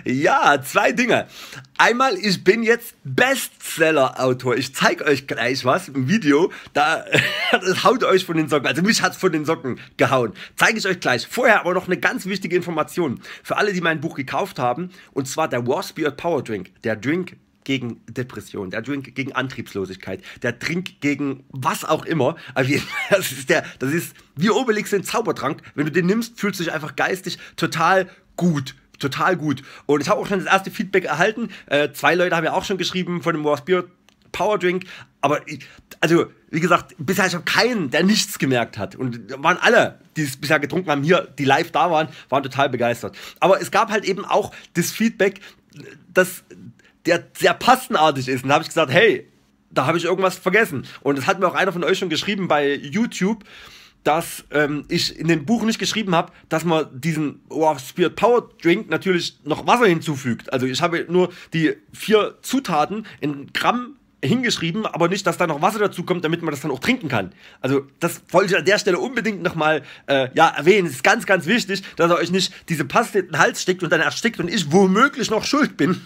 Ja, zwei Dinge. Einmal, ich bin jetzt Bestseller-Autor. Ich zeige euch gleich was im Video. Das haut euch von den Socken. Also mich hat's von den Socken gehauen. Zeige ich euch gleich. Vorher aber noch eine ganz wichtige Information. Für alle, die mein Buch gekauft haben. Und zwar der Warspirit Power Drink. Der Drink gegen Depression, der Drink gegen Antriebslosigkeit, der Drink gegen was auch immer. Also das ist wie Obelix ein Zaubertrank. Wenn du den nimmst, fühlst du dich einfach geistig total gut. Total gut. Und ich habe auch schon das erste Feedback erhalten. Zwei Leute haben ja auch schon geschrieben von dem Warspirit Power Drink. Aber also, wie gesagt, bisher ich habe keinen, der nichts gemerkt hat. Und waren alle, die es bisher getrunken haben, hier, die live da waren total begeistert. Aber es gab halt eben auch das Feedback, dass der sehr pastenartig ist. Und da habe ich gesagt, hey, da habe ich irgendwas vergessen. Und das hat mir auch einer von euch schon geschrieben bei YouTube, dass ich in dem Buch nicht geschrieben habe, dass man diesen Warspirit Power Drink natürlich noch Wasser hinzufügt. Also ich habe nur die 4 Zutaten in Gramm hingeschrieben, aber nicht, dass da noch Wasser dazu kommt, damit man das dann auch trinken kann. Also das wollte ich an der Stelle unbedingt nochmal erwähnen. Es ist ganz, ganz wichtig, dass ihr euch nicht diese Paste in den Hals steckt und dann erstickt und ich womöglich noch schuld bin.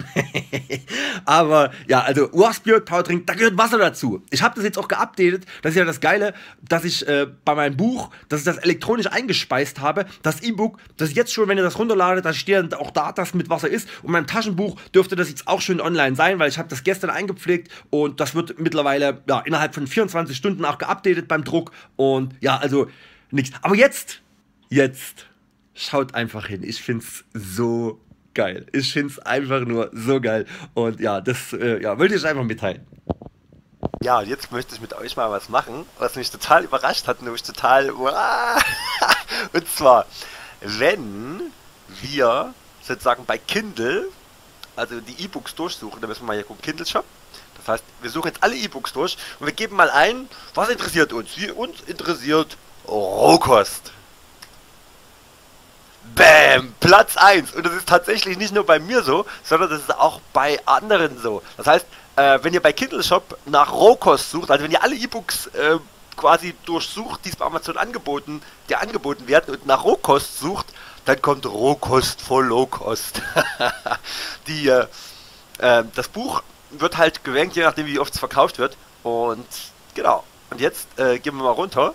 Aber ja, also Warspirit Power Drink, da gehört Wasser dazu. Ich habe das jetzt auch geupdatet. Das ist ja das Geile, dass ich bei meinem Buch, dass ich das elektronisch eingespeist habe. Das E-Book, das jetzt schon, wenn ihr das runterladet, da steht dann auch da, dass mit Wasser ist. Und mein Taschenbuch dürfte das jetzt auch schon online sein, weil ich habe das gestern eingepflegt und das wird mittlerweile innerhalb von 24 Stunden auch geupdatet beim Druck. Und ja, also nichts. Aber jetzt schaut einfach hin. Ich find's so geil. Ich find's einfach nur so geil. Und ja, das wollte ich einfach mitteilen. Ja, und jetzt möchte ich mit euch mal was machen, was mich total überrascht hat, nämlich total, und zwar, wenn wir sozusagen bei Kindle, also die E-Books durchsuchen, da müssen wir mal hier gucken, Kindle Shop. Das heißt, wir suchen jetzt alle E-Books durch und wir geben mal ein, was interessiert uns? Uns interessiert Rohkost. Bam! Platz 1. Und das ist tatsächlich nicht nur bei mir so, sondern das ist auch bei anderen so. Das heißt, wenn ihr bei Kindle Shop nach Rohkost sucht, also wenn ihr alle E-Books quasi durchsucht, die es bei Amazon angeboten werden und nach Rohkost sucht, dann kommt Rohkost vor Low-Kost. Das Buch wird halt gerankt, je nachdem wie oft es verkauft wird. Und genau. Und jetzt gehen wir mal runter.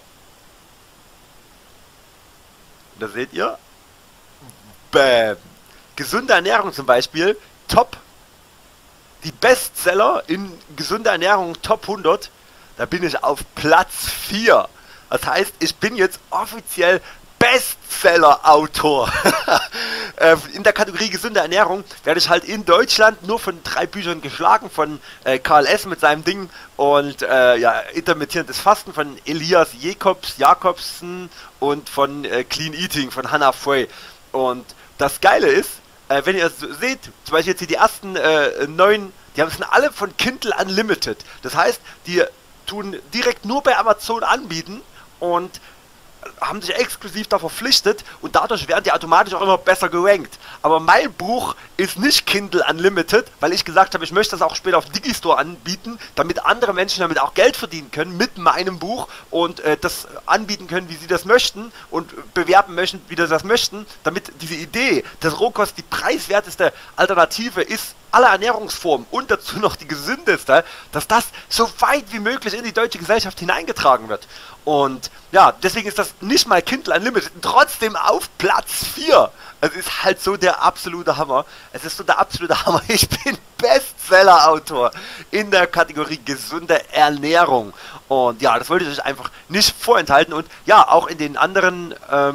Und da seht ihr. Bam. Gesunde Ernährung zum Beispiel. Top. Die Bestseller in gesunder Ernährung Top 100. Da bin ich auf Platz 4. Das heißt, ich bin jetzt offiziell Bestseller-Autor. In der Kategorie gesunde Ernährung werde ich halt in Deutschland nur von 3 Büchern geschlagen, von Karl S. mit seinem Ding und intermittierendes Fasten von Elias Jakobsen und von Clean Eating von Hannah Frey. Und das Geile ist, wenn ihr es seht, zum Beispiel jetzt hier die ersten 9, die sind alle von Kindle Unlimited. Das heißt, die tun direkt nur bei Amazon anbieten und haben sich exklusiv da verpflichtet und dadurch werden die automatisch auch immer besser gerankt. Aber mein Buch ist nicht Kindle Unlimited, weil ich gesagt habe, ich möchte das auch später auf Digistore anbieten, damit andere Menschen damit auch Geld verdienen können mit meinem Buch und das anbieten können, wie sie das möchten und bewerben möchten, wie sie das möchten, damit diese Idee, dass Rohkost die preiswerteste Alternative ist, aller Ernährungsformen und dazu noch die gesündeste, dass das so weit wie möglich in die deutsche Gesellschaft hineingetragen wird. Und ja, deswegen ist das nicht mal Kindle Unlimited, trotzdem auf Platz 4. Es ist halt so der absolute Hammer. Es ist so der absolute Hammer. Ich bin Bestseller-Autor in der Kategorie gesunde Ernährung. Und ja, das wollte ich euch einfach nicht vorenthalten. Und ja, auch in den anderen,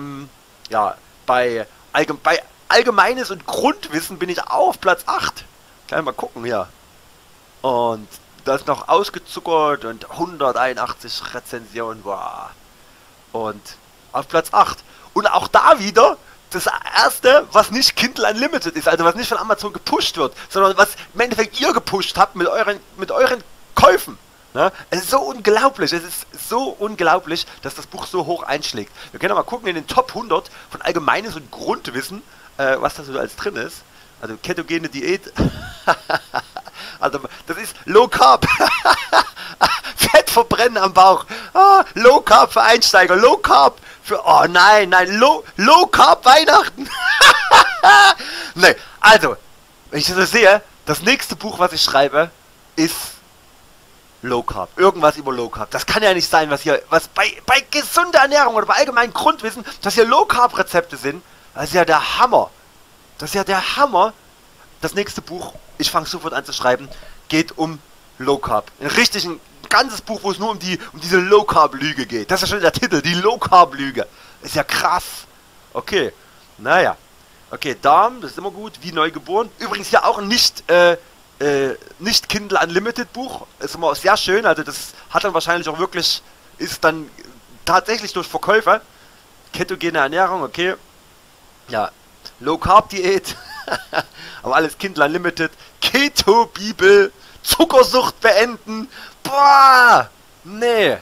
bei Allgemeines und Grundwissen bin ich auch auf Platz 8. Kann mal gucken hier. Und das noch ausgezuckert und 181 Rezensionen. Wow. Und auf Platz 8. Und auch da wieder das erste, was nicht Kindle Unlimited ist, also was nicht von Amazon gepusht wird, sondern was im Endeffekt ihr gepusht habt mit euren Käufen. Ne? Es ist so unglaublich, dass das Buch so hoch einschlägt. Wir können mal gucken in den Top 100 von Allgemeines und Grundwissen, was da so als drin ist. Also ketogene Diät, also das ist Low Carb, Fett verbrennen am Bauch, Low Carb für Einsteiger, Low Carb für, Low Carb Weihnachten. Nee, also wenn ich das so sehe, das nächste Buch, was ich schreibe, ist Low Carb. Irgendwas über Low Carb. Das kann ja nicht sein, was bei gesunder Ernährung oder bei allgemeinem Grundwissen, dass hier Low Carb Rezepte sind. Das ist ja der Hammer. Das ist ja der Hammer. Das nächste Buch, ich fange sofort an zu schreiben, geht um Low Carb. Ein ganzes Buch, wo es nur um diese Low Carb Lüge geht. Das ist ja schon der Titel, die Low Carb Lüge. Ist ja krass. Okay, naja. Okay, Darm, das ist immer gut, wie neu geboren. Übrigens hier auch ein nicht Kindle Unlimited Buch. Ist immer sehr schön, also das hat dann wahrscheinlich auch wirklich, ist dann tatsächlich durch Verkäufer. Ketogene Ernährung, okay. Ja, Low Carb Diät. Aber alles Kindle Unlimited. Keto Bibel. Zuckersucht beenden. Boah, nee.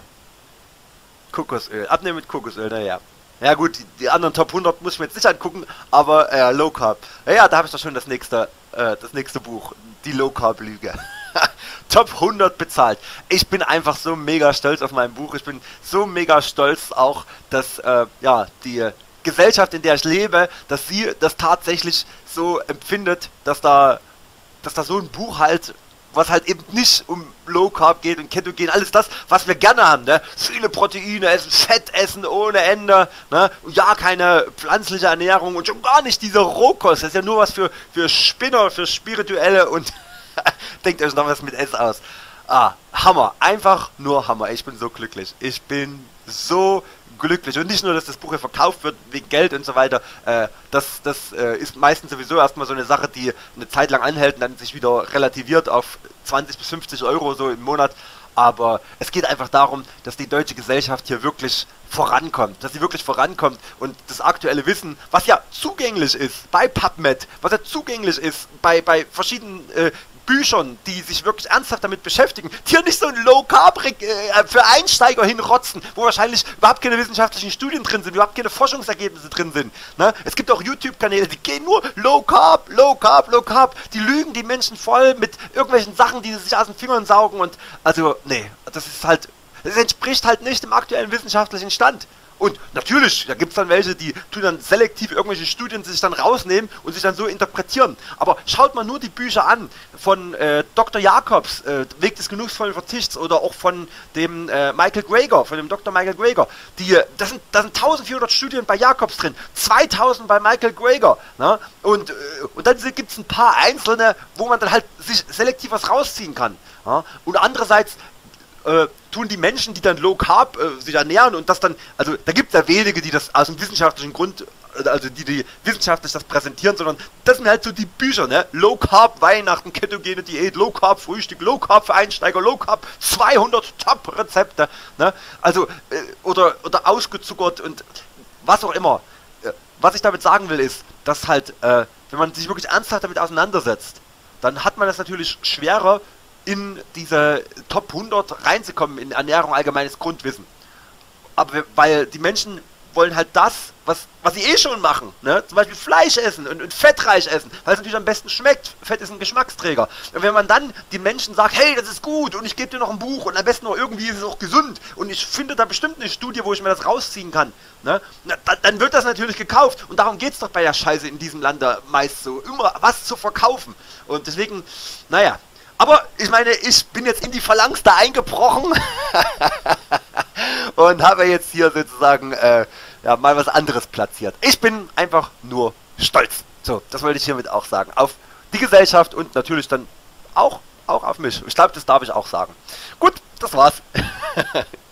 Kokosöl, abnehmen mit Kokosöl, naja. Ja gut, die anderen Top 100 muss ich mir jetzt nicht angucken, aber Low Carb. Ja, da habe ich doch schon das nächste Buch, die Low Carb Lüge. Top 100 bezahlt. Ich bin einfach so mega stolz auf mein Buch. Ich bin so mega stolz auch, dass die Gesellschaft, in der ich lebe, dass sie das tatsächlich so empfindet, dass da so ein Buch halt, was halt eben nicht um Low Carb geht und Ketogen, alles das, was wir gerne haben, ne? Viele Proteine essen, Fett essen ohne Ende, ne? Und ja, keine pflanzliche Ernährung und schon gar nicht diese Rohkost. Das ist ja nur was für Spinner, für Spirituelle und denkt euch noch was mit S aus. Hammer. Einfach nur Hammer. Ich bin so glücklich. Ich bin so glücklich. Und nicht nur, dass das Buch hier verkauft wird wegen Geld und so weiter. Das ist meistens sowieso erstmal so eine Sache, die eine Zeit lang anhält und dann sich wieder relativiert auf 20 bis 50 Euro so im Monat. Aber es geht einfach darum, dass die deutsche Gesellschaft hier wirklich vorankommt. Dass sie wirklich vorankommt und das aktuelle Wissen, was ja zugänglich ist bei PubMed, was ja zugänglich ist bei verschiedenen Büchern, die sich wirklich ernsthaft damit beschäftigen, die ja nicht so ein Low Carb für Einsteiger hinrotzen, wo wahrscheinlich überhaupt keine wissenschaftlichen Studien drin sind, überhaupt keine Forschungsergebnisse drin sind. Ne? Es gibt auch YouTube-Kanäle, die gehen nur Low Carb, Low Carb, Low Carb. Die lügen die Menschen voll mit irgendwelchen Sachen, die sie sich aus den Fingern saugen und also, nee, das entspricht halt nicht dem aktuellen wissenschaftlichen Stand. Und natürlich, da gibt es dann welche, die tun dann selektiv irgendwelche Studien sich dann rausnehmen und sich dann so interpretieren. Aber schaut mal nur die Bücher an von Dr. Jacobs, Weg des genussvollen Verzichts oder auch von dem Michael Greger, von dem Dr. Michael Greger. Da sind 1400 Studien bei Jacobs drin, 2000 bei Michael Greger. Ne? Und dann gibt es ein paar einzelne, wo man dann halt sich selektiv was rausziehen kann. Ja? Und andererseits tun die Menschen, die dann Low Carb sich ernähren und das dann, also da gibt es ja wenige, die das aus dem wissenschaftlichen Grund, also die wissenschaftlich das präsentieren, sondern das sind halt so die Bücher, ne? Low Carb Weihnachten, ketogene Diät, Low Carb Frühstück, Low Carb für Einsteiger, Low Carb 200 Top Rezepte, ne? Also, oder ausgezuckert und was auch immer. Was ich damit sagen will ist, dass halt, wenn man sich wirklich ernsthaft damit auseinandersetzt, dann hat man das natürlich schwerer, in diese Top 100 reinzukommen, in Ernährung, allgemeines Grundwissen. Aber weil die Menschen wollen halt das, was sie eh schon machen, ne? Zum Beispiel Fleisch essen und fettreich essen, weil es natürlich am besten schmeckt. Fett ist ein Geschmacksträger. Und wenn man dann die Menschen sagt, hey, das ist gut und ich gebe dir noch ein Buch und am besten noch irgendwie ist es auch gesund und ich finde da bestimmt eine Studie, wo ich mir das rausziehen kann, ne? Dann wird das natürlich gekauft und darum geht es doch bei der Scheiße in diesem Lande meist so, immer was zu verkaufen. Und deswegen, naja. Aber ich meine, ich bin jetzt in die Phalanx da eingebrochen und habe jetzt hier sozusagen mal was anderes platziert. Ich bin einfach nur stolz. So, das wollte ich hiermit auch sagen. Auf die Gesellschaft und natürlich dann auch auf mich. Ich glaube, das darf ich auch sagen. Gut, das war's.